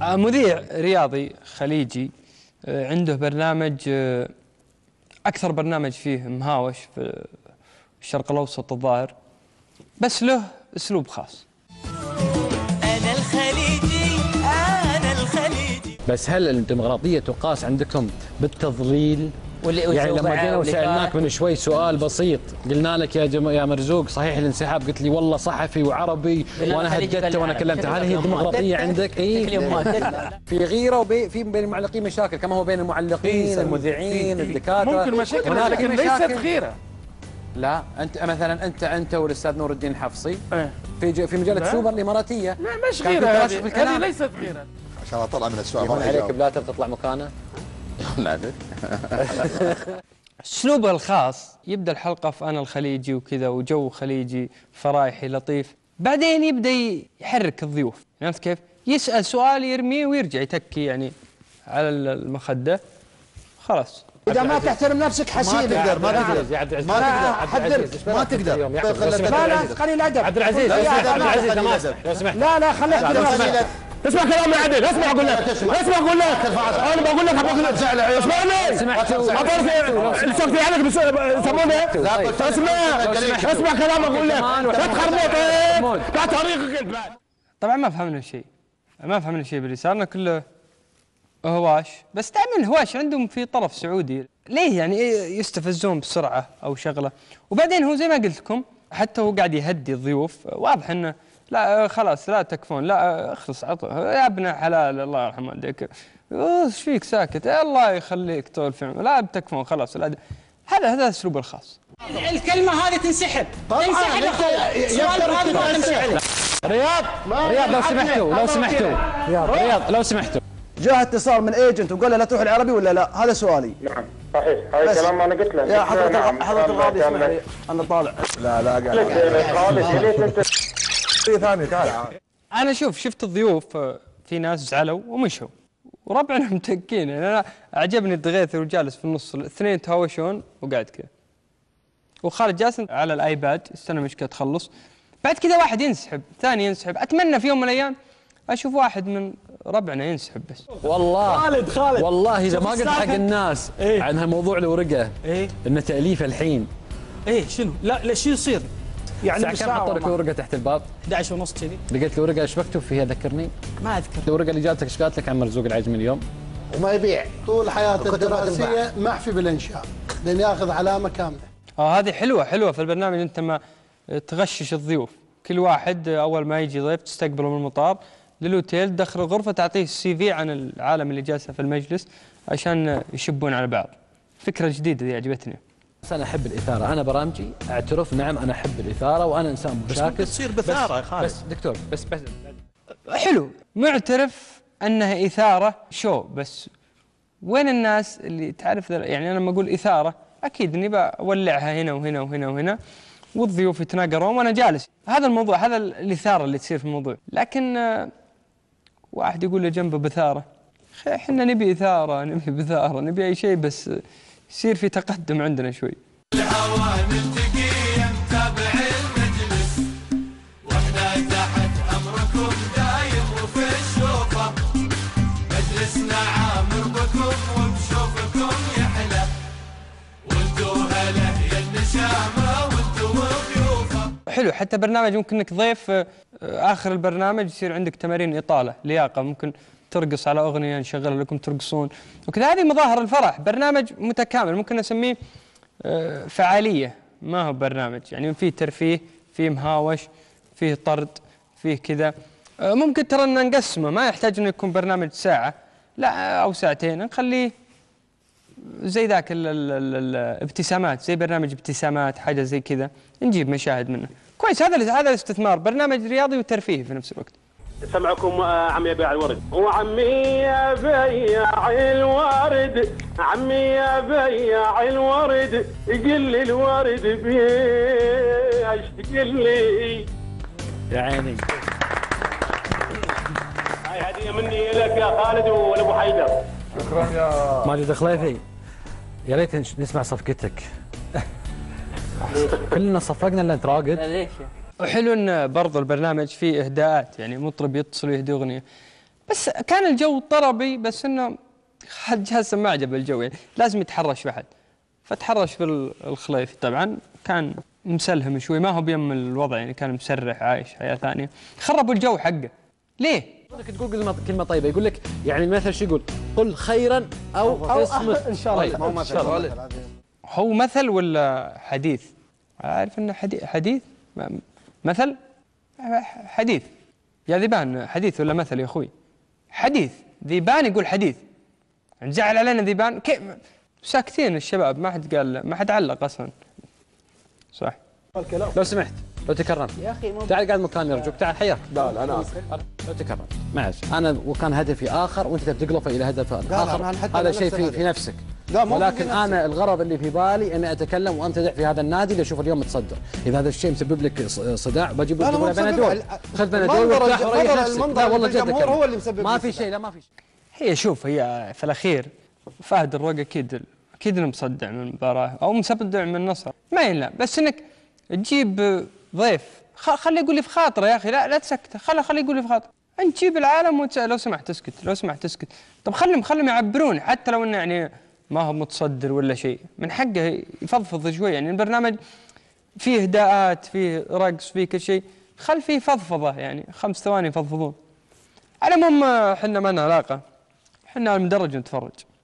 مذيع رياضي خليجي، عنده برنامج، أكثر برنامج فيه مهاوش في الشرق الأوسط الظاهر، بس له أسلوب خاص. أنا الخليجي أنا الخليجي. بس هل الديمقراطية تقاس عندكم بالتضليل؟ يعني لما جينا وسألناك من شوي سؤال بسيط، قلنا لك يا مرزوق صحيح الانسحاب، قلت لي والله صحفي وعربي وانا هددته وانا كلمته. هذه هي الديمقراطية عندك؟ اي في غيرة وفي بين المعلقين مشاكل كما هو بين المعلقين المذيعين الدكاترة. ممكن مشاكل لكن ليست غيرة. لا انت مثلا انت والاستاذ نور الدين الحفصي في مجله سوبر الاماراتيه. لا مش غيره، هذه ليست غيره. عشان اطلع من السؤال ما عليك بلاتر تطلع مكانه. لا اسلوبه الخاص يبدا الحلقه في انا الخليجي وكذا وجو خليجي فرايحي لطيف، بعدين يبدا يحرك الضيوف. عرفت كيف؟ يسال سؤال يرميه ويرجع يتكي يعني على المخده. خلاص إذا ما تحترم نفسك حسين. ما تقدر ما تقدر لا قليل الادب. عبد العزيز لو سمحت. لا خليك اسمع كلامي يا عدل، اسمع اقول لك، اسمع اقول لك، انا بقول لك اسمعني. سمحتوا صوتي عليك يسمونه. اسمع كلام اقول لك، لا تخربط لا طريقك البلد. طبعا ما فهمنا شيء باللي صارنا كله هواش، بس دائما الهواش عندهم في طرف سعودي. ليه يعني يستفزون بسرعه او شغله؟ وبعدين هو زي ما قلت لكم حتى هو قاعد يهدي الضيوف، واضح انه لا خلاص لا تكفون، لا اخلص عطه يا ابن الحلال الله يرحم والديك، ايش فيك ساكت الله يخليك طول في عمرك، لا بتكفون خلاص. هذا اسلوب الخاص. الكلمه هذه تنسحب. رياض لو سمحتوا جاء اتصال من ايجنت وقال له لا تروح العربي ولا لا؟ هذا سؤالي. نعم صحيح، هذا كلام انا قلت له. يا حضرة القاضي اسمح لي انا طالع. لا قاعد ثاني تعال. انا شفت الضيوف في ناس زعلوا ومشوا وربعنا متكين. يعني انا عجبني الدغيثي وجالس في النص، الاثنين يتهاوشون وقاعد كذا، وخالد جالس على الايباد يستنى مشكله تخلص. بعد كذا واحد ينسحب، ثاني ينسحب. اتمنى في يوم من الايام اشوف واحد من ربعنا ينسحب بس. والله خالد والله اذا ما قلت حق الناس عن هالموضوع الورقه انه تاليف الحين. شنو؟ لا شو يصير؟ يعني كم حطوا لك الورقه تحت الباب؟ 11 ونص كذي. لقيت الورقه ايش مكتوب فيها ذكرني؟ ما اذكر. الورقه اللي جاتك ايش قالت لك عن مرزوق العجمي اليوم؟ وما يبيع طول حياته الدراسيه معفي بالانشاء لان ياخذ علامه كامله. هذه حلوه في البرنامج. انت ما تغشش الضيوف، كل واحد اول ما يجي ضيف تستقبله من المطار للأوتيل، تدخل الغرفة تعطيه السي في عن العالم اللي جالسه في المجلس عشان يشبون على بعض. فكرة جديدة دي عجبتني. بس أنا أحب الإثارة، أنا برامجي أعترف نعم أنا أحب الإثارة وأنا إنسان مشاكس. بس تصير بثارة يا خالد. بس دكتور بس حلو، معترف أنها إثارة شو، بس وين الناس اللي تعرف يعني أنا لما أقول إثارة أكيد إني بولعها هنا وهنا وهنا وهنا والضيوف يتناقرون وأنا جالس. هذا الموضوع، هذا الإثارة اللي تصير في الموضوع. لكن واحد يقول له جنبه بثارة، احنا نبي إثارة، نبي بثارة، نبي أي شيء بس يصير في تقدم عندنا شوي. الهوى نلتقي نتابع المجلس واحنا تحت امركم دايم وفي الشوفه مجلسنا عامر بكم وبشوفكم يحلى وانتو هلا يا النشامه وانتو ضيوفه. حلو، حتى برنامج ممكن انك ضيف اخر البرنامج يصير عندك تمارين اطاله لياقه، ممكن ترقص على اغنيه نشغلها لكم ترقصون وكذا. هذه مظاهر الفرح. برنامج متكامل، ممكن نسميه فعاليه، ما هو برنامج يعني فيه ترفيه، فيه مهاوش، فيه طرد، فيه كذا. ممكن ترى ان نقسمه، ما يحتاج انه يكون برنامج ساعه لا او ساعتين، نخليه زي ذاك الابتسامات، زي برنامج ابتسامات، حاجه زي كذا، نجيب مشاهد منه. كويس، هذا الاستثمار، برنامج رياضي وترفيهي في نفس الوقت. سمعكم عمي يبيع الورد، وعمي يبيع الورد، عمي يبيع الورد، قل لي الورد بيش قل لي يا عيني. هاي هديه مني لك يا خالد ولابو حيدر. شكرا يا ماجد الخليفي، يا ريت نسمع صفقتك. كلنا صفقنا الا انت راقد. ليش؟ وحلو ان برضو البرنامج فيه اهداءات، يعني مطرب يتصل ويهدي اغنيه. بس كان الجو طربي، بس انه حسن ما عجب الجو، يعني لازم يتحرش بعد، فتحرش بالخليفي. طبعا كان مسلهم شوي، ما هو بيم الوضع، يعني كان مسرح عايش حياه ثانيه، خربوا الجو حقه. ليه؟ تقول كلمه طيبه، يقول لك يعني المثل شو يقول؟ قل خيرا او اصمت. ان شاء الله. مو مثل. هو مثل ولا حديث؟ عارف انه حديث مثل حديث. يا ذيبان حديث ولا مثل يا اخوي؟ حديث. ذيبان يقول حديث، نزعل علينا ذيبان كيف؟ ساكتين الشباب، ما حد قال، ما حد علق اصلا. صح. لو سمحت، لو تكرمت يا اخي تعال قاعد مكاني ارجوك، تعال حياك. لا انا اسف. لو تكرمت معلش، انا وكان هدفي اخر وانت تقلفه الى هدف اخر، هذا شيء في نفسك. ولكن انا الغرض اللي في بالي اني اتكلم وامتدح في هذا النادي اللي اشوف اليوم متصدر. اذا هذا الشيء مسبب لك صداع بجيب لك بنادول، خذ بنادول وارتاح وريح نفسك. لا والله جد هو اللي مسبب، ما في شيء. لا ما في شيء. هي شوف، هي في الاخير فهد الرقا اكيد انه مصدع من المباراه او مصدع من النصر، ما ينلام. بس انك تجيب ضيف خليه يقول لي في خاطره يا اخي، لا تسكته، خليه يقول لي في خاطره. انت تجيب العالم لو سمحت تسكت، لو سمحت تسكت. طب خلهم يعبرون، حتى لو انه يعني ما هو متصدر ولا شيء، من حقه يفضفض شوي. يعني البرنامج فيه اهداءات، فيه رقص، فيه كل شيء، خل فيه فضفضه، يعني 5 ثواني يفضفضون. على العموم احنا ما لنا علاقه، احنا على المدرج نتفرج.